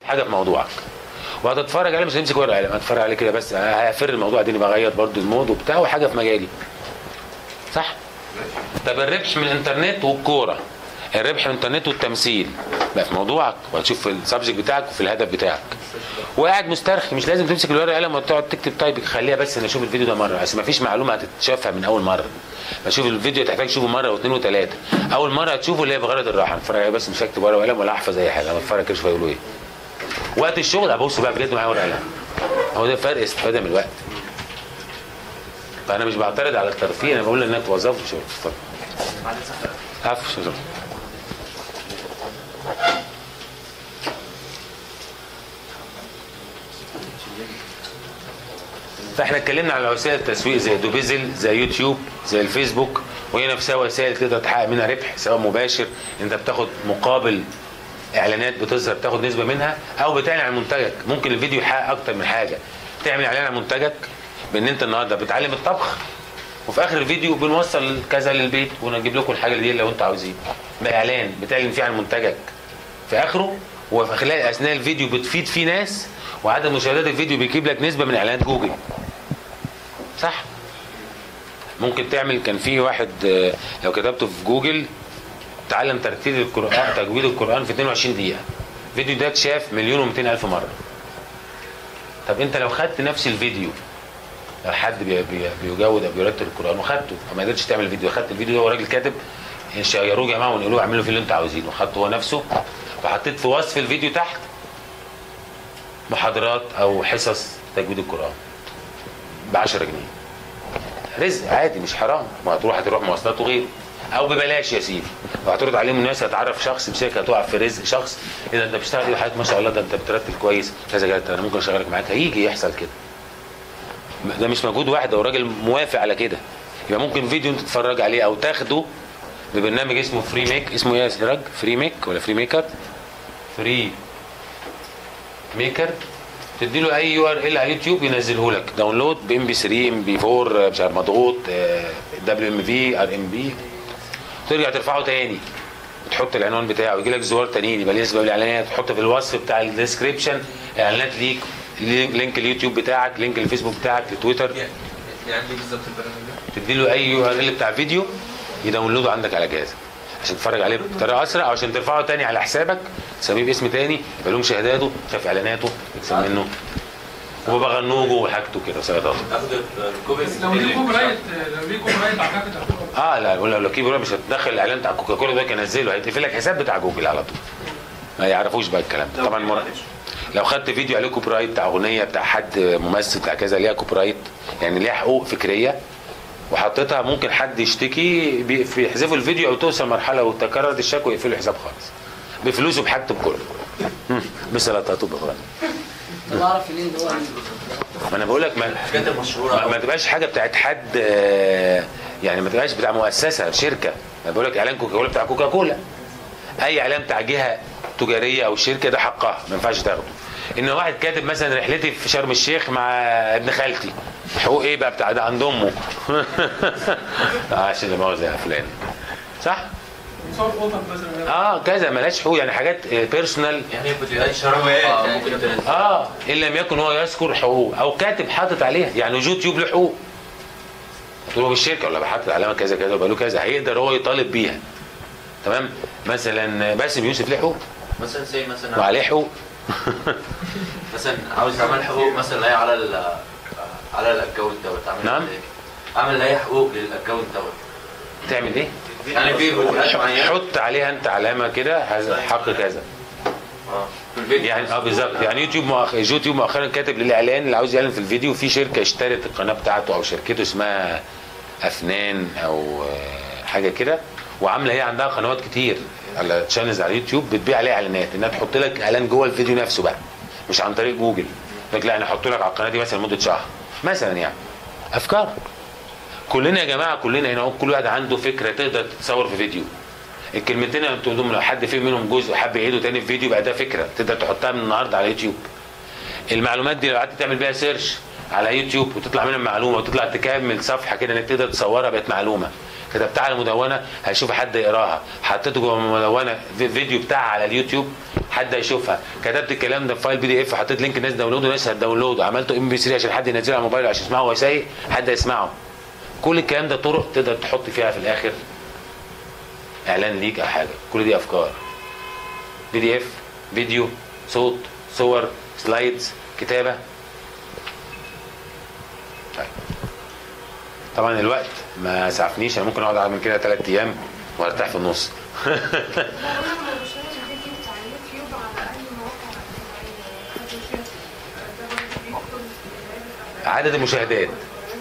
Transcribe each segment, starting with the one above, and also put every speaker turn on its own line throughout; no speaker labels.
حاجه في موضوعك وهتتفرج عليه، مش هتمسك ورقه قلم، هتتفرج عليه كده بس، هفر الموضوع ده بغير برضو المود وبتاع وحاجه في مجالي. صح؟ طب الربح من الانترنت والكوره، الربح من الانترنت والتمثيل بقى في موضوعك، وهتشوف السبجكت بتاعك وفي الهدف بتاعك. وقاعد مسترخي، مش لازم تمسك الورقه قلم وتقعد تكتب تايبك، خليها بس انا اشوف الفيديو ده مره، اصل مفيش معلومه هتتشافها من اول مره. بشوف الفيديو تحتاج تشوفه مره واثنين وثلاثه. اول مره هتشوفه اللي هي بغرض الراحه، اتفرج عليه بس، مش هكتب ورقه وقلم ولا احفظ اي حاجه، انا بتفرج كده هيقولوا ايه. وقت الشغل ابص بقى بجد معايا ورقه قلم. هو ده فرق استفاده من الوقت. فانا مش بعترض على الترفيه، انا بقول انك توظفه في شغل. اتفضل. عفوا شكرا. فاحنا اتكلمنا على وسائل التسويق زي دوبيزل، زي يوتيوب، زي الفيسبوك، وهي نفسها وسائل تقدر تحقق منها ربح سواء مباشر، انت بتاخد مقابل اعلانات بتظهر تاخد نسبه منها، او بتعلن عن منتجك. ممكن الفيديو يحقق اكتر من حاجه. تعمل اعلان عن منتجك بان انت النهارده بتعلم الطبخ، وفي اخر الفيديو بنوصل كذا للبيت ونجيب لكم الحاجه دي لو انتوا عاوزين. ده اعلان بتعلن فيه عن منتجك في اخره، وفي خلال اثناء الفيديو بتفيد فيه ناس، وعدد مشاهدات الفيديو بيجيب لك نسبه من اعلانات جوجل. صح؟ ممكن تعمل، كان في واحد لو كتبته في جوجل تعلم ترتيل القرآن، تجويد القرآن في 22 دقيقة، الفيديو ده اتشاف 1,200,000 مرة. طب انت لو خدت نفس الفيديو، لو حد بيجود او بيرتل القرآن وخدته وما قدرتش تعمل فيديو، خدت الفيديو ده وراجل كاتب شيروه يا جماعه ونقولوا اعملوا فيه اللي انتوا عاوزينه، وخدته هو نفسه وحطيت في وصف الفيديو تحت محاضرات او حصص تجويد القرآن ب 10 جنيه. رزق عادي مش حرام، هتروح مواصلات وغيره، او ببلاش يا سيدي، وهترد عليهم الناس، هتعرف شخص بسيك، هتقع في رزق شخص، اذا انت بتشتغل ايه حضرتك ما شاء الله، ده انت بترتب كويس كذا كذا، انا ممكن اشغلك معاك، هيجي يحصل كده. ده مش مجهود واحد، ده راجل موافق على كده. يبقى ممكن فيديو انت تتفرج عليه او تاخده ببرنامج اسمه فري ميك، اسمه ايه يا سراج؟ فري ميك ولا فري ميكر؟ فري ميكر. تدي له اي يو ار ال على يوتيوب ينزله لك داونلود بام بي 3 ام بي 4 مش عارف مضغوط دبليو ام في ار ام بي، ترجع ترفعه تاني وتحط العنوان بتاعه ويجي لك زوار تانيين، يبقى نسبه بالاعلانات، تحط في الوصف بتاع الديسكربشن اعلانات ليك، لينك اليوتيوب بتاعك، لينك الفيسبوك بتاعك، لتويتر.
يعني ايه بالظبط البرنامج ده؟
تدي له اي يو ار ال بتاع فيديو يداونلوده عندك على جهازك عشان تتفرج عليه بطريقه اسرع، او عشان ترفعه تاني على حسابك تسميه باسم تاني، يبقى له مشاهداته، تشوف اعلاناته، تكسب منه، وبابا غنوجه وحاجته كده وسيطاته.
اخد الكوبي
لو ليه كوبي رايت اعتقد
لا لو كيبورا مش هتدخل الاعلان بتاع كوكاكولا ده كان نزله، هيتقفل لك حساب بتاع جوجل على طول. ما يعرفوش بقى الكلام ده طبعا. لو خدت فيديو عليه كوبي رايت بتاع اغنيه بتاع حد ممثل بتاع كذا ليها كوبي رايت، يعني ليها حقوق فكريه وحطيتها، ممكن حد يشتكي بيحذفوا الفيديو او توصل مرحله وتكررت الشكوى يقفلوا الحساب خالص بفلوسه بحاجته بكله. بسلطاته بغرام.
انا اعرف ليه اللي هو
ما انا بقول لك
الحاجات المشهوره
ما تبقاش حاجه بتاعت حد، يعني ما تبقاش بتاع مؤسسه شركه. انا بقول لك اعلان كوكاكولا بتاع كوكاكولا، اي اعلان بتاع جهه تجاريه او شركه ده حقها ما ينفعش تاخده. ان واحد كاتب مثلا رحلتي في شرم الشيخ مع ابن خالتي، حقوق ايه بقى بتاع ده عند امه؟ عشان المؤاخذه يا فلان. صح؟
صور قطط مثلا
كذا مالهاش حقوق، يعني حاجات بيرسونال،
يعني فيديوهات شرح ممكن تنزل
ان لم يكن هو يذكر حقوق او كاتب حاطط عليها، يعني يوتيوب له حقوق. تقول له بالشركه ولا بحط علامه كذا كذا وبقى له كذا، هيقدر هو يطالب بيها. تمام؟ مثلا باسم يوسف له حقوق
مثلا زي مثلا
وعليه حقوق.
مثلا عاوز اعمل حقوق مثلا لا على الاكونت دوت، اعمل
نعم
اعمل اي حقوق للاكونت دوت.
تعمل ايه؟
يعني في فيديوهات معينه
حط عليها انت علامه كده حق كذا.
في الفيديو
يعني بالظبط. يعني يوتيوب مؤخرا كاتب للاعلان اللي عاوز يعلن في الفيديو، في شركه اشترت القناه بتاعته او شركته اسمها افنان او حاجه كده، وعامله هي عندها قنوات كتير على تشانلز على اليوتيوب بتبيع عليها اعلانات، انها تحط لك اعلان جوه الفيديو نفسه بقى مش عن طريق جوجل. لك لا انا احط لك على القناه دي مثلا لمده شهر مثلا. يعني افكار كلنا يا جماعه، كلنا هنا كل واحد عنده فكره تقدر تتصور في فيديو. الكلمتين اللي بتقولهم لو حد فيهم منهم جزء وحب يعيده تاني في فيديو بقى ده فكره تقدر تحطها من النهارده على يوتيوب. المعلومات دي لو قعدت تعمل بيها سيرش على يوتيوب وتطلع منها معلومه وتطلع تكمل صفحه كده انك تقدر تصورها بقت معلومه. كتبتها على المدونه هيشوف حد يقراها، حطيته جوه المدونه فيديو بتاعها على اليوتيوب حد هيشوفها، كتبت الكلام ده في فايل PDF حطيت لينك الناس داونلود وناس هتداونلود، عملته MP3 عشان حد ينزله على موبايله عشان يسمعه وهو سايق حد هيسمعه. كل الكلام ده طرق تقدر تحط فيها في الاخر اعلان ليك او حاجه. كل دي افكار PDF، فيديو، صوت، صور، سلايدز، كتابه. طيب طبعا الوقت ما سعفنيش، انا ممكن اقعد اعمل كده 3 ايام وارتاح في النص. عدد المشاهدات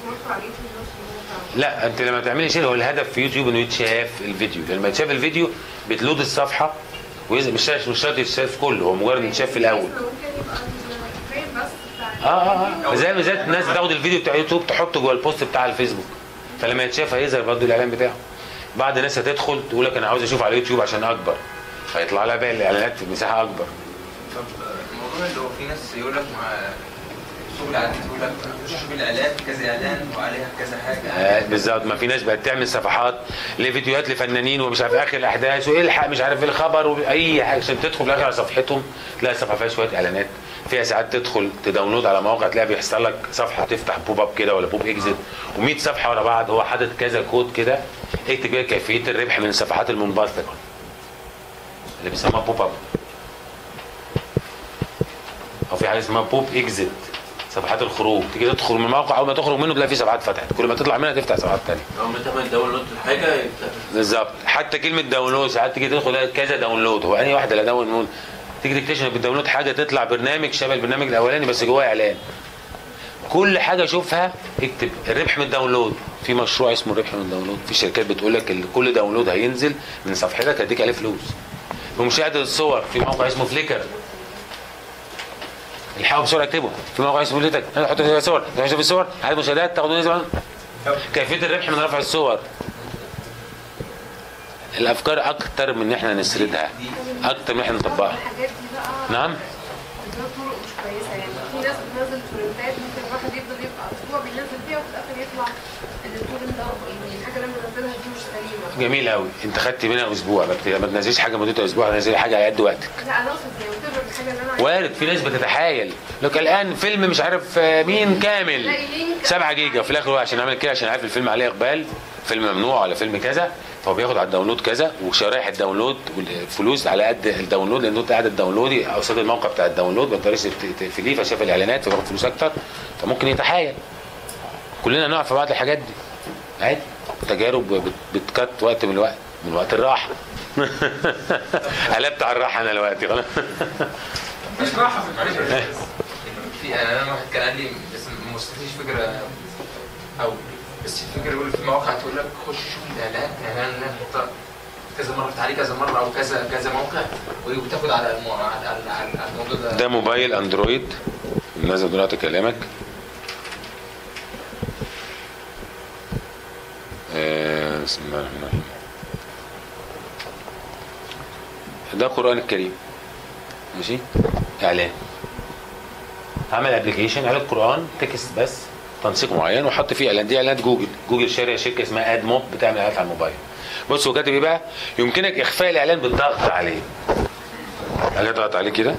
لا، انت لما تعملي شيء هو الهدف في يوتيوب انه يتشاف الفيديو، لما يتشاف الفيديو بتلود الصفحه مش شرط يتشاف كله، هو مجرد يتشاف في الاول. زي الناس بتاخد الفيديو بتاع يوتيوب تحطه جوه البوست بتاع الفيسبوك، فلما يتشاف هيظهر برضه الاعلان بتاعه. بعض الناس هتدخل تقول لك انا عاوز اشوف على اليوتيوب عشان اكبر، فيطلع لها باقي الاعلانات في مساحه اكبر.
طب الموضوع اللي هو في ناس يقول لك شغل عادي، تقول لك شوف الاعلان كذا اعلان وعليها كذا حاجه.
بالظبط، ما في ناس بقت تعمل صفحات لفيديوهات لفنانين ومش عارف اخر الاحداث والحق مش عارف الخبر واي حاجه عشان تدخل في الاخر على صفحتهم تلاقي الصفحه فيها شويه اعلانات. فيها ساعات تدخل تداونلود على موقع تلاقي بيحصل لك صفحه تفتح بوب اب كده ولا بوب اكزيت و100 صفحه ورا بعض، هو حاطط كذا كود كده اكتب كده كيفيه الربح من الصفحات المنبثقه اللي بيسموها بوب اب، او في حاجه اسمها بوب اكزيت صفحات الخروج. تيجي تدخل من الموقع اول ما تخرج منه تلاقي فيه صفحات فتحت، كل ما تطلع منها تفتح صفحات ثانيه.
اول ما تعمل داونلود الحاجه يفتح
بالظبط. حتى كلمه داونلود ساعات تيجي تدخل كذا داونلود، هو انهي واحده اللي داونلود؟ تيجي تكتشف بالداونلود حاجه تطلع برنامج شبه البرنامج الاولاني بس جواه اعلان. كل حاجه شوفها اكتب الربح من الداونلود، في مشروع اسمه الربح من الداونلود، في شركات بتقول لك كل داونلود هينزل من صفحتك هديك عليه فلوس. ومشاهده الصور في موقع اسمه فليكر، الحقوا بسرعه اكتبوا في موقع اسمه فليكر، حط فيها صور، تخش في الصور عايز مشاهدات تاخدوا نسبه. كيفيه الربح من رفع الصور. الافكار اكتر من ان احنا نسردها، اكتر من ان احنا نطبقها. نعم
طرق مش كويسه، يعني في ناس بتنزل ترندات ممكن الواحد يفضل يبقى اسبوع بينزل فيها وفي الاخر يطلع ان الترند ده يعني الحاجه اللي انا بنزلها دي مش سليمه.
جميل قوي، انت خدت منها اسبوع، ما تنزليش حاجه مدتها اسبوع، تنزلي حاجه على قد وقتك.
لا انا اقصد يعني وتقدر الحاجه اللي انا
وارد في ناس بتتحايل لك الان فيلم مش عارف مين كامل 7 جيجا وفي الاخر هو عشان عامل كده عشان عارف الفيلم عليه اقبال، فيلم ممنوع ولا فيلم كذا، فهو بياخد على الداونلود كذا وشرايح الداونلود والفلوس على قد الداونلود، لان انت قاعد الداونلود قصاد الموقع بتاع الداونلود ما تقدرش تقفليه فشاف الاعلانات فبياخد فلوس اكتر، فممكن يتحايل. كلنا نقع في بعض الحاجات دي عادي، تجارب بتكت وقت من الوقت من وقت الراحه. قلبت على الراحه انا دلوقتي خلاص.
مش راحه في الحاجه.
في انا واحد كان قال لي بس ما وصلتليش فكره، او بس الفكره يقول في مواقع تقول لك خش شوف الاعلان كذا مره عليه كذا مره او كذا موقع وتاخد على الموضوع ده.
ده موبايل اندرويد نازل دلوقتي كلامك. بسم الله الرحمن الرحيم. ده القرآن الكريم ماشي، اعلان عمل ابلكيشن على القرآن تكست بس تنسيق معين وحط فيه اعلان. دي اعلانات جوجل شاريه شركه اسمها اد موب بتعمل اعلانات على الموبايل. بص هو كاتب ايه بقى؟ يمكنك اخفاء الاعلان بالضغط عليه. اجي اضغط عليه كده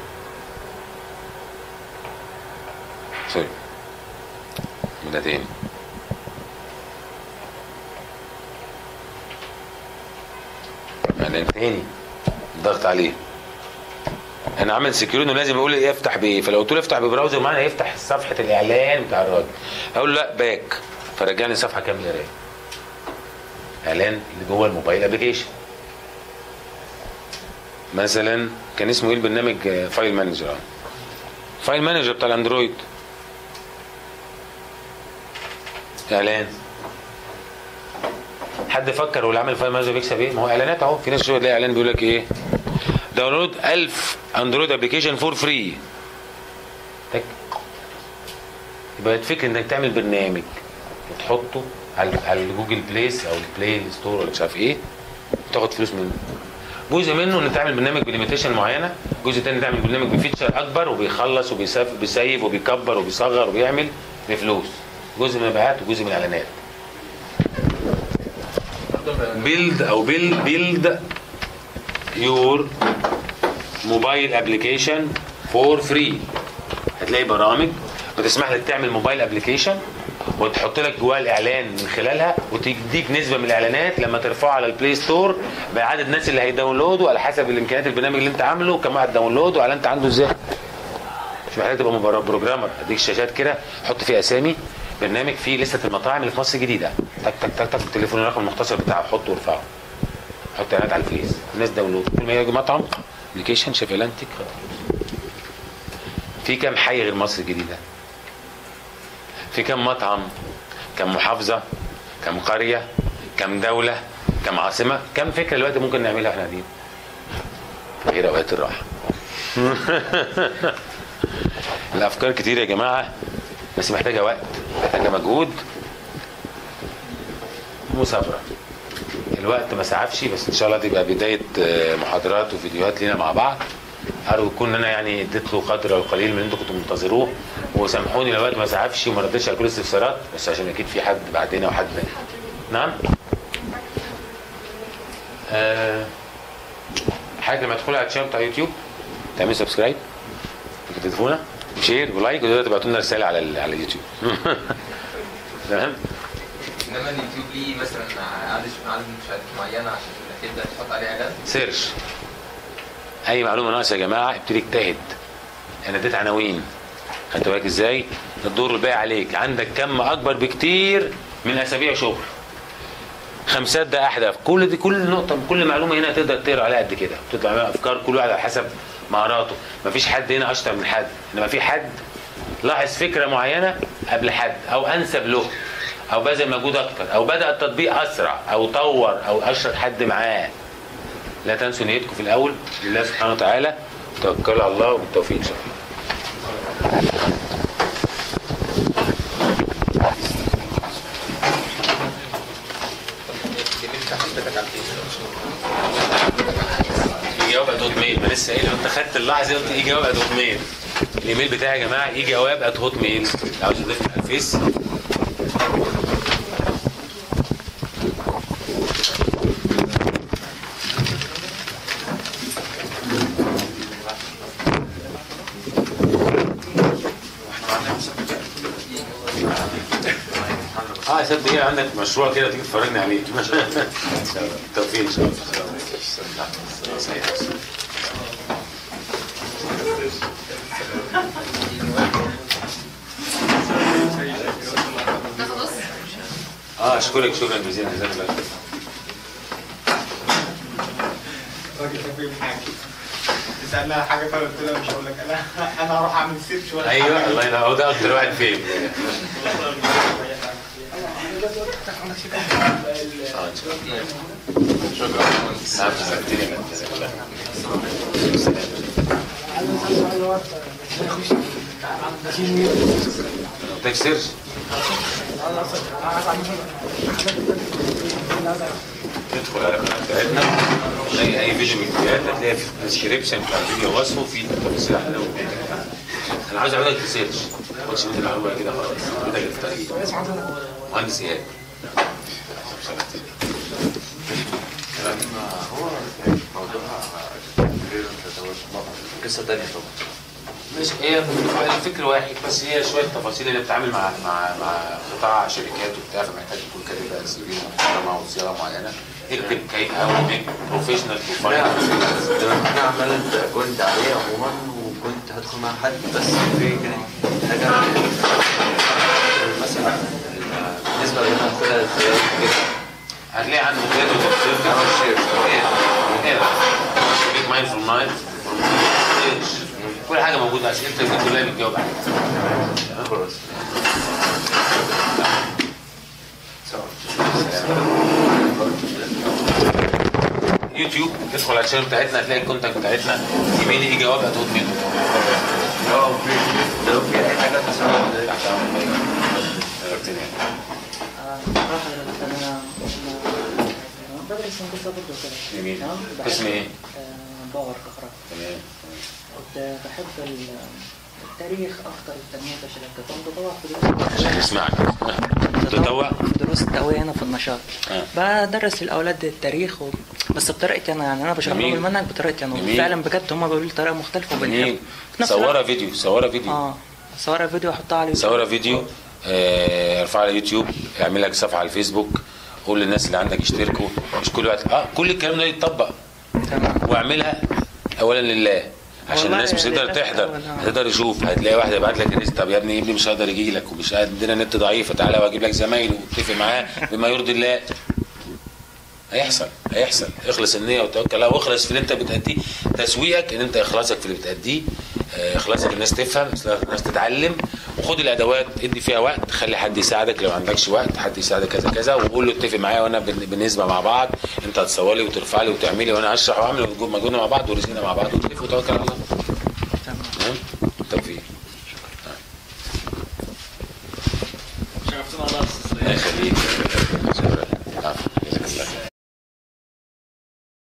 سوري ده تاني اعلان تاني ضغط عليه. انا عامل سكيور انه لازم يقول لي افتح بايه، فلو قلت له افتح ببراوزر معانا هيفتح صفحه الاعلان بتاع الراجل، اقول له لا باك فرجعني صفحه كامله قرايه. اعلان اللي جوه الموبايل ابلكيشن مثلا كان اسمه ايه البرنامج؟ فايل مانجر. فايل مانجر بتاع الاندرويد اعلان. حد فكر واللي عامل فايل مانجر بيكسب ايه؟ ما هو اعلانات اهو. في ناس شويه تلاقي اعلان بيقول لك ايه؟ داونلود 1000 اندرويد ابلكيشن فور فري. يبقى الفكره انك تعمل برنامج وتحطه على الجوجل بليس او البلاي ستور ولا مش عارف ايه وتاخد فلوس منه. جزء منه انك تعمل برنامج بليميتيشن معينه، جزء تاني تعمل برنامج بفيتشر اكبر وبيخلص وبيسيف وبيكبر وبيصغر وبيعمل بفلوس. جزء من المبيعات وجزء من الاعلانات. بيلد او بيلد يور موبايل ابلكيشن فور فري. هتلاقي برامج بتسمح لك تعمل موبايل ابلكيشن وتحط لك جواه الاعلان من خلالها، وتديك نسبه من الاعلانات لما ترفعه على البلاي ستور بعدد الناس اللي هيداونلودوا على حسب الامكانيات البرنامج اللي انت عامله، كم واحد داونلود وعلى انت عنده ازاي. مش محتاج تبقى بروجرامر. اديك الشاشات كده حط فيها اسامي برنامج فيه لسته المطاعم اللي في مصر الجديده، تك تك تك تك التليفون الرقم المختصر بتاعه حطه وارفعه، حط اعلانات على الفيس، الناس داونلود. كل ما يجي مطعم ابلكيشن شاف اعلانتك في كام حي غير مصر الجديده؟ في كام مطعم؟ كم محافظه؟ كم قريه؟ كم دوله؟ كم عاصمه؟ كم فكره دلوقتي ممكن نعملها احنا دي غير اوقات الراحه. الافكار كتير يا جماعه، بس محتاجه وقت، محتاجه مجهود ومثابره. الوقت ما سعفش، بس ان شاء الله تبقى بدايه محاضرات وفيديوهات لينا مع بعض. ارجو يكون انا يعني اديت له قدر القليل من اللي انتم كنتوا منتظروه، وسامحوني لو الوقت ما سعفش وما ردتش على كل الاستفسارات، بس عشان اكيد في حد بعدنا وحد نعم. حاجه لما تدخلوا على الشانل بتاع يوتيوب تعملوا سبسكرايب وتضيفونا وشير ولايك، ودلوقتي تبعتوا لنا رساله على اليوتيوب. تمام.
انما اليوتيوب ليه مثلا عدد مشاهدات معينه عشان تبدا تحط عليه اعلان؟
سيرش اي معلومه ناقصه يا جماعه ابتدي اجتهد. انا اديت عناوين، خدت بالك ازاي؟ الدور الباقي عليك. عندك كم اكبر بكتير من اسابيع شغل. 5 ده احدث. كل نقطه كل معلومه هنا تقدر تقرا عليها قد كده، تطلع منها افكار كل واحد على حسب مهاراته. مفيش حد هنا اشطر من حد، انما في حد لاحظ فكره معينه قبل حد او انسب له او بذل مجهود اكتر او بدا التطبيق اسرع او طور او اشرك حد معاه. لا تنسوا نيتكم في الاول لله سبحانه وتعالى، توكلوا على الله وبالتوفيق ان شاء الله. جواب دوت ميل. ما لسه قايل انت خدت اللحظه قلت ايه جواب دوت ميل. الايميل بتاعي يا جماعه ايه جواب دوت ميل. لو عاوز تضيفني على الفيس صدق ايه عندك مشروع كده تيجي تفرجني عليه. توفيق ان شاء الله. اشكرك شكرا جزيلا، جزاك الله خير.
راجل توفيق معاك. تسألني على حاجه فقلت له مش هقول لك، انا هروح اعمل سيرش ولا حاجه.
ايوه الله ينور، هو ده اكتر واحد فين. تكسرش تدخل على القناه بتاعتنا تلاقي اي فيديو من الفيديوهات، هتلاقي في الديسكربشن بتاع الفيديو وصفه في تفاصيل احلى. انا عاوز اعمل لك ريسيرش، ما تاخدش مني المعلومه كده خلاص. انت اللي في طريق مهندس ايهاب.
هو موضوعها قصه ثانيه طبعا.
مش هي الفكر واحد، بس هي شويه تفاصيل اللي بتتعامل مع قطاع شركات وبتاع، فمحتاج تكون كاتب سي في محترمه وصياغه معينه. اكتب كي بروفيشنال بروفايل.
انا عملت كنت عليه عموما وكنت هدخل مع حد، بس في حاجه مثلا بالنسبه لي انا هاخدها ازاي كده.
هتلاقي عنده كده وتفصيل او شير بيك مايند فروم نايت كل حاجه موجوده، اسئلتك دي كلها بتجاوب عليها.
خلاص.
يوتيوب ادخل على الشانل بتاعتنا هتلاقي الكونتاكت بتاعتنا، ايميلي ايه جواب هتاخد منه.
لو في اي حاجه مثلا
بدرس هندسه برضه كده.
جميل. قسم ايه؟
باور كهرباء.
تمام.
كنت بحب التاريخ اكتر، التنميه البشريه، كنت بطوع في دروس
عشان نسمعك. تطوع
دروس التقويه هنا في النشاط. بدرس للاولاد التاريخ بس بطريقتي انا، يعني انا بشرح لهم المنهج بطريقتي انا، وفعلا بجد هم بيقولوا لي طريقه مختلفه وبنحب.
صورها فيديو، صورها فيديو.
صورها فيديو احطها على اليوتيوب.
صورها فيديو، ارفعها على يوتيوب، اعمل لك صفحه على الفيسبوك، قول للناس اللي عندك يشتركوا، مش كل وقت كل الكلام ده يتطبق.
تمام.
واعملها اولا لله عشان الناس مش هتقدر تحضر، هتقدر يشوف. هتلاقي واحد يبعت لك ريست، طب يا ابني ابني مش هقدر يجي لك ومش عندنا نت ضعيف، فتعالى واجيب لك زمايله واتفق معاه بما يرضي الله. هيحصل. اخلص النيه وتوكل الله، واخلص في اللي انت بتأديه. تسويقك ان انت اخلاصك في اللي بتأديه، اخلاصك الناس تفهم، الناس تتعلم. وخد الادوات، ادي فيها وقت، خلي حد يساعدك لو ما عندكش وقت، حد يساعدك كذا كذا، وقول له اتفق معايا وانا بالنسبه مع بعض، انت هتصور لي وترفع لي وتعملي وانا هشرح واعمل، ونجيب مجهودنا مع بعض ورزقنا مع بعض، وتتفق وتوكل على الله. تمام.